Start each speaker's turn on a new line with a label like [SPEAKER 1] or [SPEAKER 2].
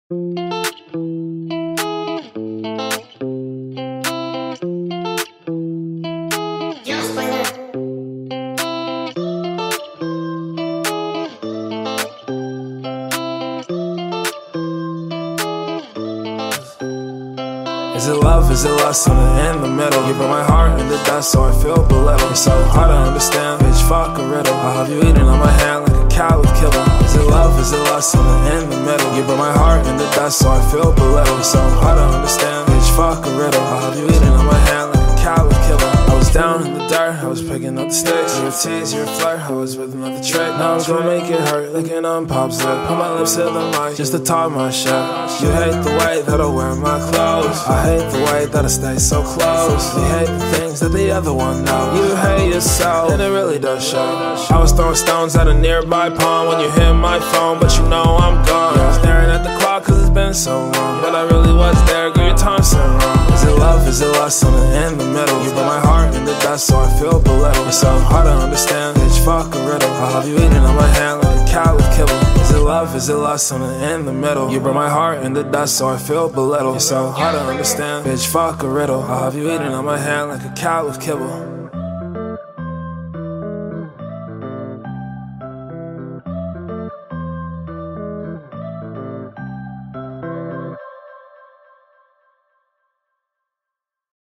[SPEAKER 1] Is it love, is it lust, something in the middle? You brought my heart in the dust, so I feel belittled. It's so hard to understand, bitch, fuck a riddle. I'll have you eating on my hand like a cow with kibble. Is it love, is it lust, something in the middle? You brought my heart in the dust, so I feel belittled. It's so hard to understand, bitch, fuck a riddle. I'll have you eating on my hand like a cow with kibble. I was down in the dirt, I was picking up the sticks. You're a tease, you're a flirt, I was with another trick. Now I'm gonna make it hurt like an unpopped lip. Put my lips to the mic just to talk my shit. You hate the way that I wear my clothes. I hate the way that I stay so close. You hate the things that the other one knows. You hate yourself, and it really does show. I was throwing stones at a nearby pond when you hit my phone, but you know I'm gone. I was staring at the clock cause it's been so long, but I really was there, girl, your time set wrong. Is it love, is it lust, something in the middle? You put my heart in the dust, so I feel belittled. It's so hard to understand, bitch, fuck a riddle. I'll have you eating on my hand like a cow with kibble. Is it love, is it lust, something in the middle? You brought my heart in the dust, so I feel belittled. It's so hard to understand, bitch, fuck a riddle. I'll have you eating on my hand like a cow with kibble.